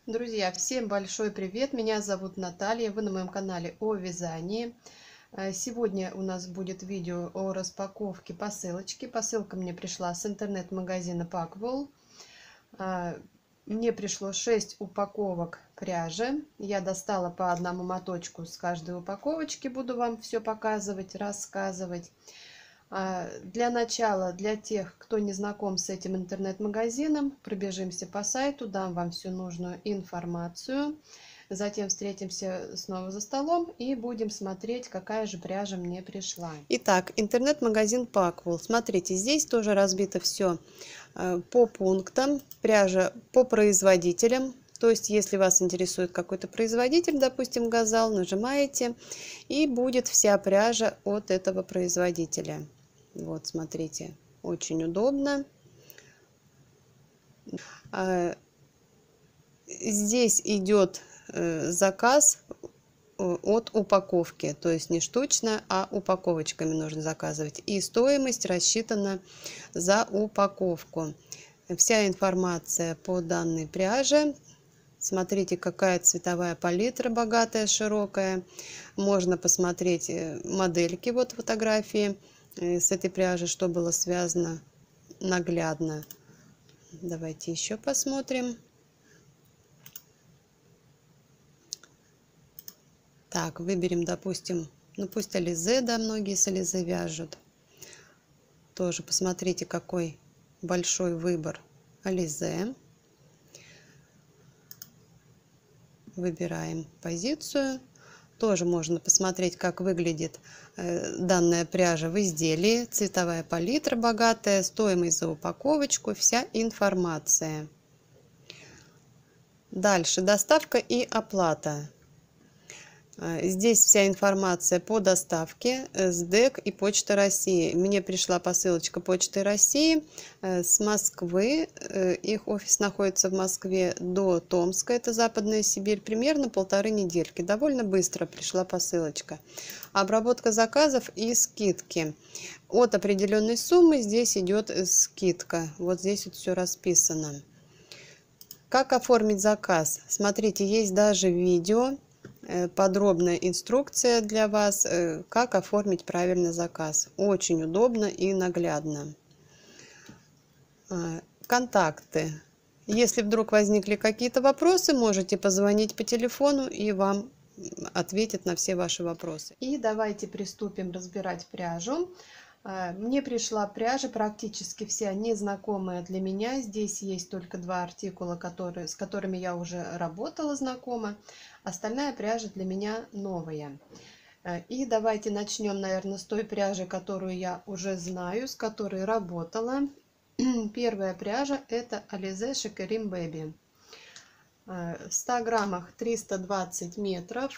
Друзья, всем большой привет! Меня зовут Наталья, вы на моем канале о вязании. Сегодня у нас будет видео о распаковке посылочки. Посылка мне пришла с интернет-магазина Pacwool. Мне пришло 6 упаковок пряжи. Я достала по одному моточку с каждой упаковочки. Буду вам все показывать, рассказывать. Для начала, для тех, кто не знаком с этим интернет-магазином, пробежимся по сайту, дам вам всю нужную информацию. Затем встретимся снова за столом и будем смотреть, какая же пряжа мне пришла. Итак, интернет-магазин Pacwool. Смотрите, здесь тоже разбито все по пунктам. Пряжа по производителям. То есть, если вас интересует какой-то производитель, допустим, Газал, нажимаете, и будет вся пряжа от этого производителя. Вот, смотрите, очень удобно. Здесь идет заказ от упаковки, то есть не штучно, а упаковочками нужно заказывать. И стоимость рассчитана за упаковку. Вся информация по данной пряже. Смотрите, какая цветовая палитра богатая, широкая. Можно посмотреть модельки, вот фотографии с этой пряжи, что было связано наглядно. Давайте еще посмотрим. Так, выберем, допустим, ну пусть ализе, да, многие с ализе вяжут. Тоже посмотрите, какой большой выбор ализе. Выбираем позицию. Тоже можно посмотреть, как выглядит данная пряжа в изделии. Цветовая палитра богатая, стоимость за упаковочку, вся информация. Дальше доставка и оплата. Здесь вся информация по доставке, СДЭК и Почта России. Мне пришла посылочка Почты России с Москвы. Их офис находится в Москве, до Томска, это Западная Сибирь, примерно 1,5 недельки. Довольно быстро пришла посылочка. Обработка заказов и скидки. От определенной суммы здесь идет скидка. Вот здесь вот все расписано. Как оформить заказ? Смотрите, есть даже видео. Подробная инструкция для вас, как оформить правильно заказ. Очень удобно и наглядно. Контакты. Если вдруг возникли какие-то вопросы, можете позвонить по телефону, и вам ответят на все ваши вопросы. И давайте приступим разбирать пряжу. Мне пришла пряжа практически вся незнакомая для меня. Здесь есть только 2 артикула, с которыми я уже работала, знакома. Остальная пряжа для меня новая. И давайте начнем, наверное, с той пряжи, которую я уже знаю, с которой работала. Первая пряжа — это Alize Shikarim Baby. В 100 граммах 320 метров.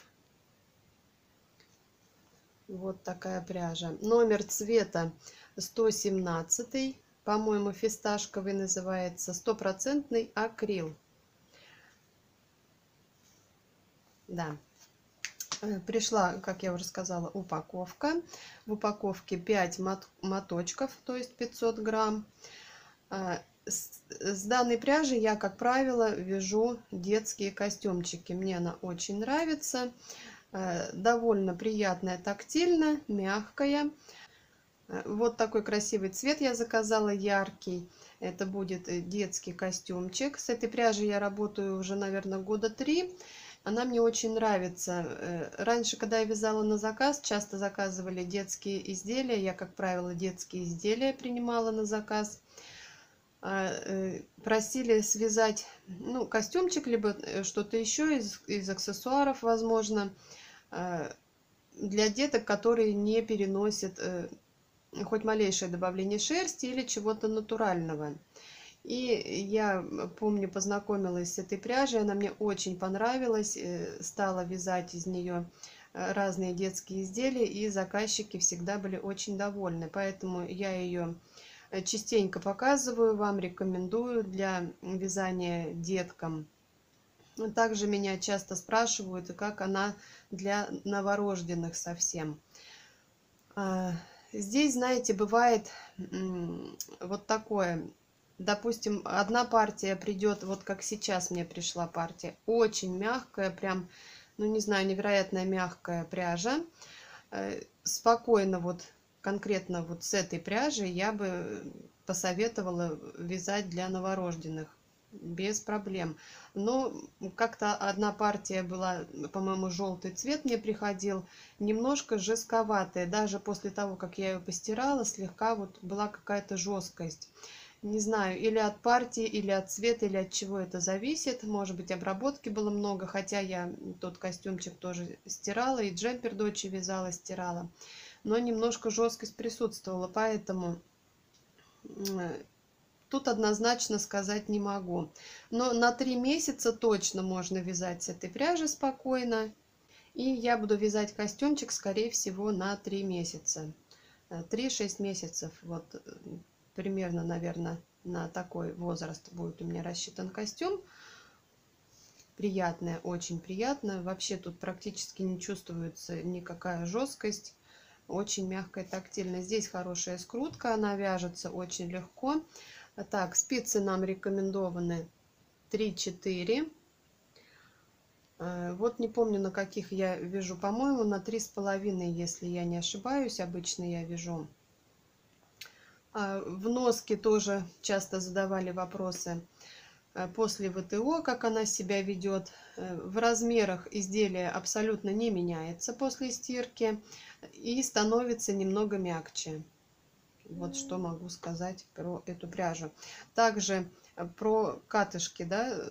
Вот такая пряжа. Номер цвета 117, по-моему, фисташковый называется, 100% акрил. Да. Пришла, как я уже сказала, упаковка. В упаковке 5 моточков, то есть 500 грамм. С данной пряжи я, как правило, вяжу детские костюмчики. Мне она очень нравится. Довольно приятная, тактильно, мягкая. Вот такой красивый цвет я заказала, яркий. Это будет детский костюмчик. С этой пряжей я работаю уже, наверное, года 3. Она мне очень нравится. Раньше, когда я вязала на заказ, часто заказывали детские изделия. Я, как правило, детские изделия принимала на заказ. Просили связать, ну, костюмчик, либо что-то еще из аксессуаров, возможно, для деток, которые не переносят хоть малейшее добавление шерсти или чего-то натурального. И я помню, познакомилась с этой пряжей, она мне очень понравилась, стала вязать из нее разные детские изделия, и заказчики всегда были очень довольны. Поэтому я ее частенько показываю вам, рекомендую для вязания деткам. Также меня часто спрашивают, как она для новорожденных совсем. Здесь, знаете, бывает вот такое. допустим, одна партия придет, вот как сейчас мне пришла партия, очень мягкая, прям, ну не знаю, невероятно мягкая пряжа. Спокойно вот конкретно вот с этой пряжей я бы посоветовала вязать для новорожденных без проблем. Но как-то одна партия была, по-моему, желтый цвет мне приходил, немножко жестковатая. Даже после того, как я ее постирала, слегка вот была какая-то жесткость. Не знаю, или от партии, или от цвета, или от чего это зависит. Может быть, обработки было много, хотя я тот костюмчик тоже стирала, и джемпер дочери вязала, стирала. Но немножко жесткость присутствовала, поэтому тут однозначно сказать не могу. Но на 3 месяца точно можно вязать с этой пряжи спокойно. И я буду вязать костюмчик, скорее всего, на 3 месяца. 3-6 месяцев. Вот примерно, наверное, на такой возраст будет у меня рассчитан костюм. Приятная, очень приятная. Вообще тут практически не чувствуется никакая жесткость. Очень мягкая, тактильная. Здесь хорошая скрутка, она вяжется очень легко. Так, спицы нам рекомендованы 3-4. Вот не помню, на каких я вяжу. По-моему, на 3,5, если я не ошибаюсь. Обычно я вяжу. В носке тоже часто задавали вопросы после ВТО, как она себя ведет. В размерах изделие абсолютно не меняется после стирки и становится немного мягче. Вот что могу сказать про эту пряжу. Также про катышки, да,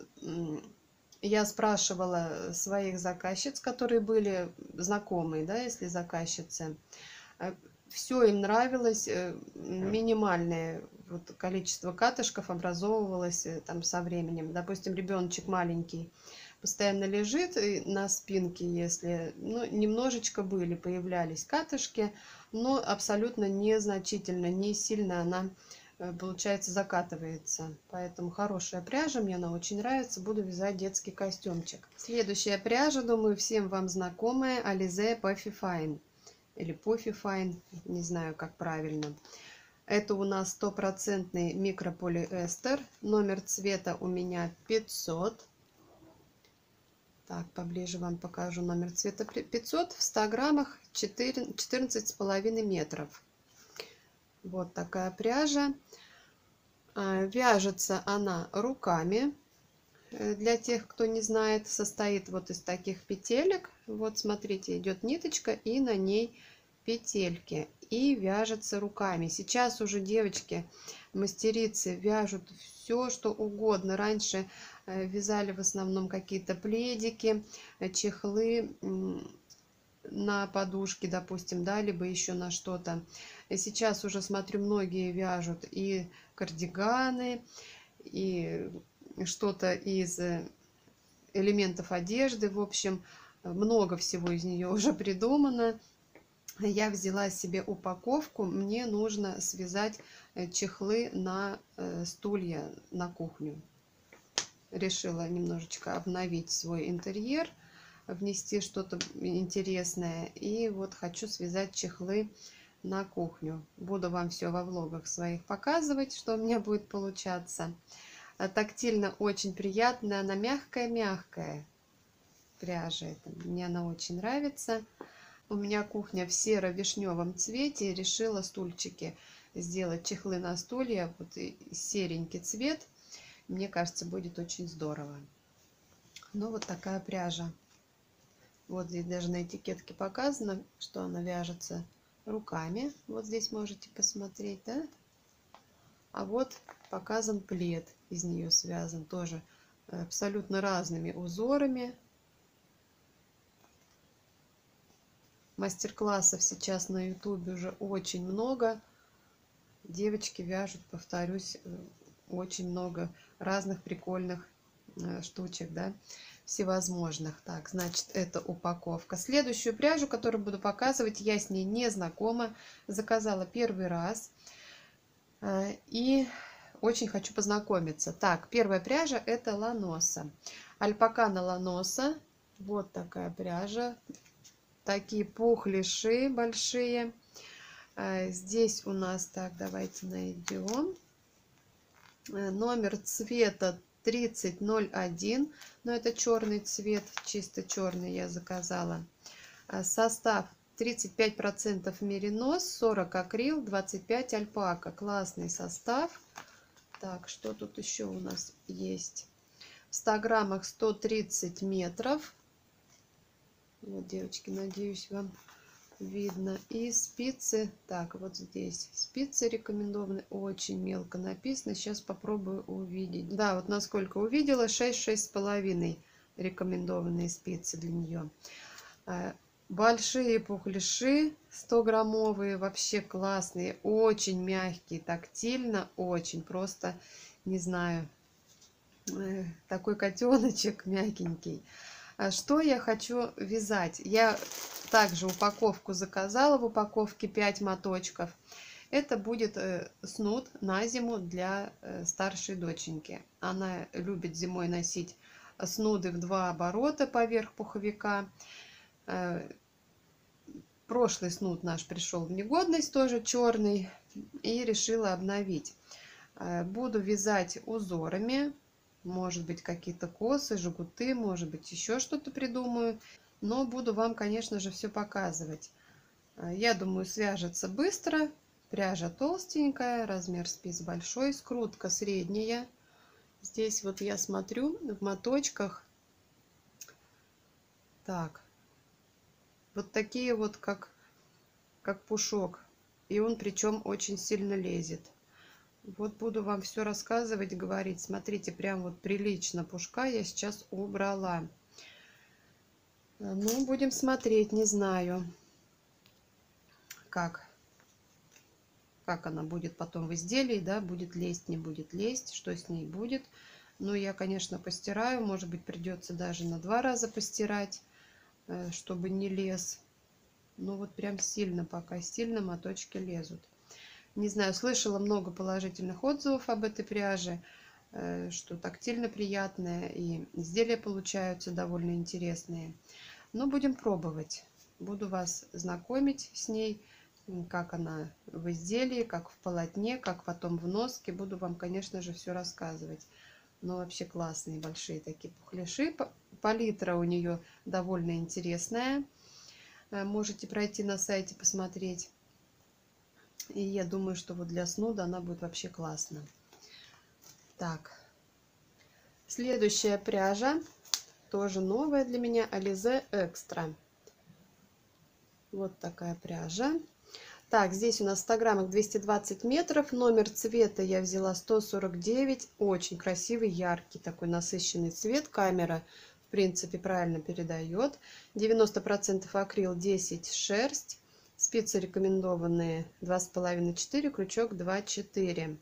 я спрашивала своих заказчиц, которые были знакомые, да, если заказчицы. Все им нравилось, минимальное вот количество катышков образовывалось там со временем. Допустим, ребеночек маленький постоянно лежит на спинке, если, ну, немножечко появлялись катышки, но абсолютно незначительно, не сильно она, получается, закатывается. Поэтому хорошая пряжа, мне она очень нравится, буду вязать детский костюмчик. Следующая пряжа, думаю, всем вам знакомая, Alize Puffy Fine. Или Puffy Fine, не знаю, как правильно. Это у нас стопроцентный микрополиэстер. Номер цвета у меня 500. Так, поближе вам покажу номер цвета 500. В 100 граммах 14,5 метров. Вот такая пряжа. Вяжется она руками. Для тех, кто не знает, состоит вот из таких петелек. Вот смотрите, идет ниточка и на ней петельки. И вяжется руками. Сейчас уже девочки, мастерицы вяжут все, что угодно. Раньше вязали в основном какие-то пледики, чехлы на подушки, допустим, да, либо еще на что-то. Сейчас уже смотрю, многие вяжут и кардиганы, и что-то из элементов одежды. В общем, много всего из нее уже придумано. Я взяла себе упаковку. Мне нужно связать чехлы на стулья на кухню. Решила немножечко обновить свой интерьер, внести что-то интересное. И вот хочу связать чехлы на кухню. Буду вам все во влогах своих показывать, что у меня будет получаться. Тактильно очень приятная, она мягкая-мягкая пряжа. Мне она очень нравится. У меня кухня в серо-вишневом цвете. Решила стульчики сделать, чехлы на стулья, вот серенький цвет. Мне кажется, будет очень здорово. Ну, вот такая пряжа. Вот здесь даже на этикетке показано, что она вяжется руками. Вот здесь можете посмотреть, да? А вот показан плед, из нее связан, тоже абсолютно разными узорами. Мастер-классов сейчас на ютубе уже очень много. Девочки вяжут, повторюсь, очень много разных прикольных штучек, да, всевозможных. Так, значит, это упаковка. Следующую пряжу, которую буду показывать, я с ней не знакома. Заказала первый раз. И очень хочу познакомиться. Так, первая пряжа — это ланоса. Альпакана ланоса. Вот такая пряжа. Такие пухлиши большие. Здесь у нас, так, давайте найдем. Номер цвета 3001, но это черный цвет, чисто черный я заказала. Состав 35% меринос, 40 акрил, 25 альпака. Классный состав. Так, что тут еще у нас есть? В 100 граммах 130 метров. Вот, девочки, надеюсь, вам видно. И спицы, так, вот здесь спицы рекомендованы, очень мелко написано. Сейчас попробую увидеть. Да, вот насколько увидела, 6-6,5 рекомендованные спицы для нее. Большие пухляши 100-граммовые, вообще классные, очень мягкие, тактильно, очень просто, не знаю, такой котеночек мягенький. Что я хочу вязать? Я также упаковку заказала, в упаковке 5 моточков. Это будет снуд на зиму для старшей доченьки. Она любит зимой носить снуды в 2 оборота поверх пуховика. Прошлый снуд наш пришел в негодность, тоже черный, и решила обновить. Буду вязать узорами, может быть, какие-то косы, жгуты, может быть, еще что-то придумаю. Но буду вам, конечно же, все показывать. Я думаю, свяжется быстро. Пряжа толстенькая, размер спиц большой, скрутка средняя. Здесь вот я смотрю в моточках. Так. Вот такие вот, как пушок. И он причем очень сильно лезет. Вот буду вам все рассказывать, говорить. Смотрите, прям вот прилично пушка я сейчас убрала. Ну, будем смотреть, не знаю, как она будет потом в изделии, да, будет лезть, не будет лезть, что с ней будет. Но я, конечно, постираю, может быть, придется даже на 2 раза постирать, чтобы не лез. Ну вот прям сильно, пока сильно моточки лезут. Не знаю, слышала много положительных отзывов об этой пряже, что тактильно приятная, и изделия получаются довольно интересные. Но будем пробовать. Буду вас знакомить с ней, как она в изделии, как в полотне, как потом в носке. Буду вам, конечно же, все рассказывать. Но вообще классные большие такие пухляши. Палитра у нее довольно интересная. Можете пройти на сайте, посмотреть. И я думаю, что вот для снуда она будет вообще классно. Так. Следующая пряжа. Тоже новая для меня. Alize Extra. Вот такая пряжа. Так, здесь у нас в 100 граммах 220 метров. Номер цвета я взяла 149. Очень красивый, яркий, такой насыщенный цвет. Камера, в принципе, правильно передает. 90% акрил, 10 шерсть. Спицы рекомендованные 2,5-4, крючок 2,4.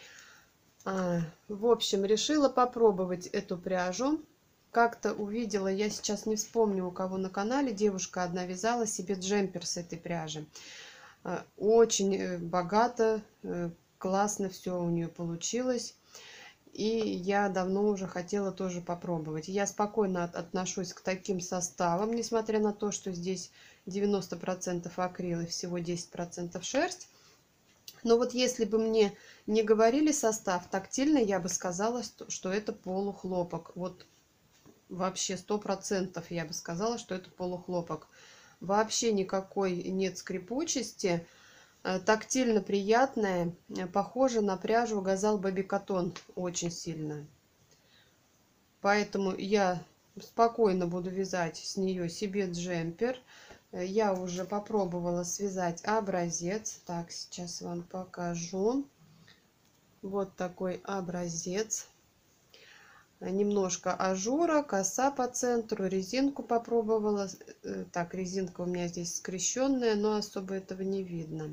В общем, решила попробовать эту пряжу. Как-то увидела, я сейчас не вспомню, у кого на канале, девушка одна вязала себе джемпер с этой пряжи. Очень богато, классно все у нее получилось. И я давно уже хотела тоже попробовать. Я спокойно отношусь к таким составам, несмотря на то, что здесь 90% акрил и всего 10% шерсть. Но вот если бы мне не говорили состав, тактильно я бы сказала, что это полухлопок. Вот вообще 100% я бы сказала, что это полухлопок. Вообще никакой нет скрипучести. Тактильно приятная, похожа на пряжу Газал Baby Cotton очень сильно. Поэтому я спокойно буду вязать с нее себе джемпер. Я уже попробовала связать образец. Так, сейчас вам покажу. Вот такой образец. Немножко ажура, коса по центру, резинку попробовала. Так, резинка у меня здесь скрещенная, но особо этого не видно.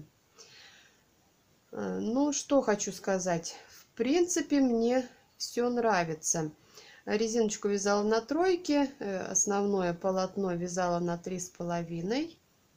Ну, что хочу сказать. В принципе, мне все нравится. Резиночку вязала на 3, основное полотно вязала на 3,5.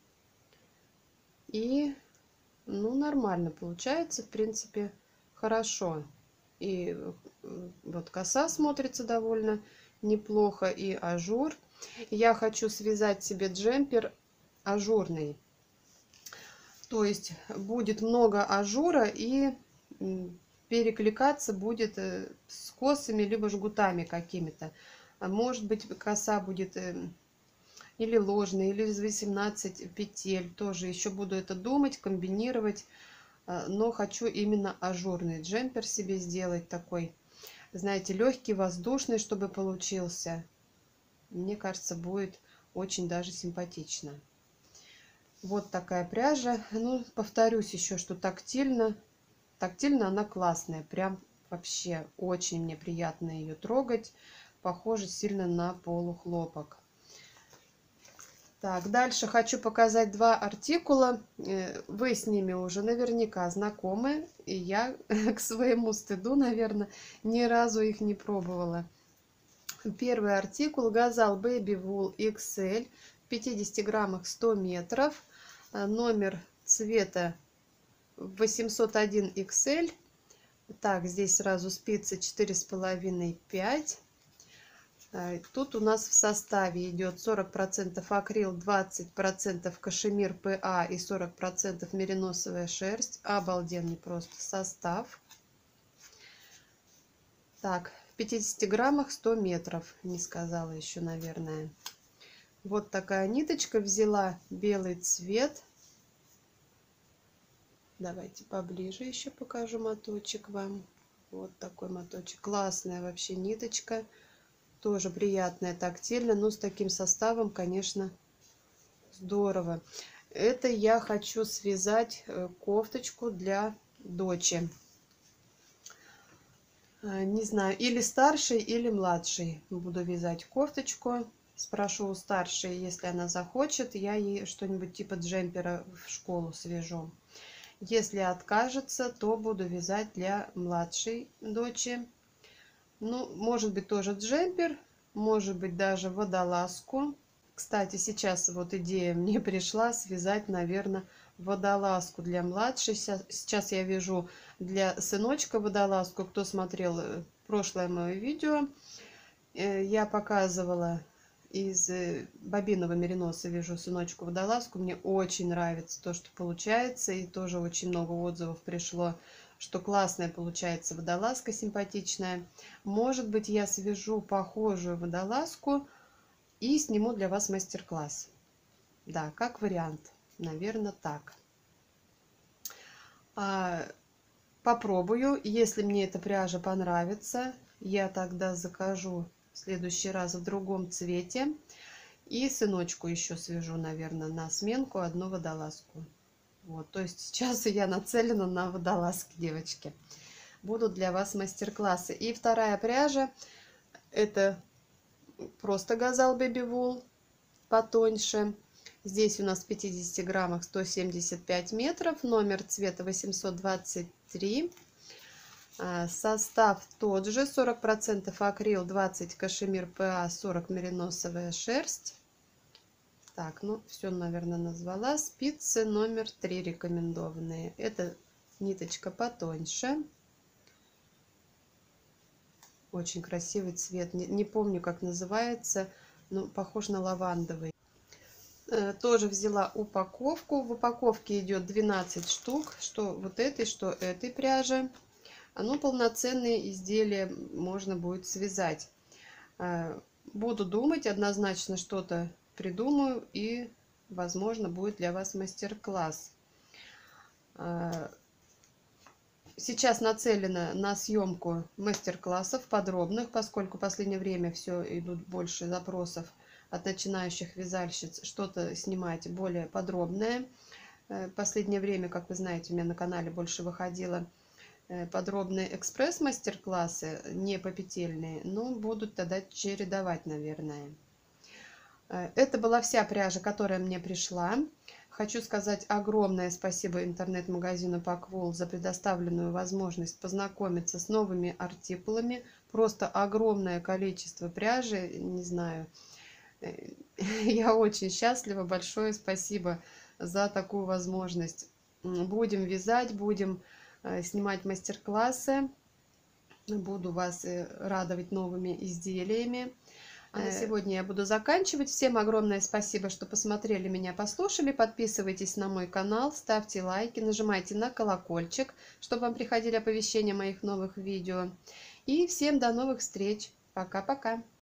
И, ну, нормально получается, в принципе, хорошо. И вот коса смотрится довольно неплохо, и ажур. Я хочу связать себе джемпер ажурный. То есть будет много ажура и перекликаться будет с косами либо жгутами какими-то. А может быть, коса будет или ложная, или из 18 петель. Тоже еще буду это думать, комбинировать. Но хочу именно ажурный джемпер себе сделать такой, знаете, легкий, воздушный, чтобы получился. Мне кажется, будет очень даже симпатично. Вот такая пряжа. Ну, повторюсь еще, что тактильно. Тактильно она классная. Прям вообще очень мне приятно ее трогать. Похоже сильно на полухлопок. Так, дальше хочу показать два артикула. Вы с ними уже наверняка знакомы. И я к своему стыду, наверное, ни разу их не пробовала. Первый артикул Gazal Baby Wool XL. В 50 граммах 100 метров. Номер цвета 801 XL. Так, здесь сразу спицы 4,5-5. Тут у нас в составе идет 40% акрил, 20% кашемир ПА и 40% мериносовая шерсть. Обалденный просто состав. Так, в 50 граммах 100 метров. Не сказала еще, наверное. Вот такая ниточка. Взяла белый цвет. Давайте поближе еще покажу моточек вам. Вот такой моточек. Классная вообще ниточка. Тоже приятная, тактильно, но с таким составом, конечно, здорово. Это я хочу связать кофточку для дочи. Не знаю, или старшей, или младшей буду вязать кофточку. Спрошу у старшей, если она захочет, я ей что-нибудь типа джемпера в школу свяжу. Если откажется, то буду вязать для младшей дочи. Ну, может быть, тоже джемпер, может быть, даже водолазку. Кстати, сейчас вот идея мне пришла связать, наверное, водолазку для младшей. Сейчас я вяжу для сыночка водолазку. Кто смотрел прошлое мое видео, я показывала из бобинового мериноса вяжу сыночку водолазку. Мне очень нравится то, что получается, и тоже очень много отзывов пришло, что классная получается водолазка, симпатичная. Может быть, я свяжу похожую водолазку и сниму для вас мастер-класс. Да, как вариант. Наверное, так. Попробую. Если мне эта пряжа понравится, я тогда закажу в следующий раз в другом цвете. И сыночку еще свяжу, наверное, на сменку одну водолазку. Вот, то есть сейчас я нацелена на водолазки, девочки. Будут для вас мастер-классы. И вторая пряжа, это просто Gazal Baby Wool, потоньше. Здесь у нас в 50 граммах 175 метров. Номер цвета 823. Состав тот же. 40% акрил, 20 кашемир ПА, 40 мериносовая шерсть. Так, ну все, наверное, назвала. Спицы номер 3 рекомендованные. Это ниточка потоньше. Очень красивый цвет. Не помню, как называется. Но похож на лавандовый. Тоже взяла упаковку. В упаковке идет 12 штук. Что вот этой, что этой пряжи. Ну, полноценные изделия можно будет связать. Буду думать, однозначно что-то придумаю, и, возможно, будет для вас мастер-класс. Сейчас нацелена на съемку мастер-классов подробных, поскольку в последнее время все идут больше запросов от начинающих вязальщиц, что-то снимать более подробное. В последнее время, как вы знаете, у меня на канале больше выходило подробные экспресс-мастер-классы, не попетельные, но будут тогда чередовать, наверное. Это была вся пряжа, которая мне пришла. Хочу сказать огромное спасибо интернет-магазину Packwool за предоставленную возможность познакомиться с новыми артикулами. Просто огромное количество пряжи, не знаю. Я очень счастлива, большое спасибо за такую возможность. Будем вязать, будем снимать мастер-классы. Буду вас радовать новыми изделиями. А на сегодня я буду заканчивать. Всем огромное спасибо, что посмотрели меня, послушали. Подписывайтесь на мой канал, ставьте лайки, нажимайте на колокольчик, чтобы вам приходили оповещения о моих новых видео. И всем до новых встреч. Пока-пока.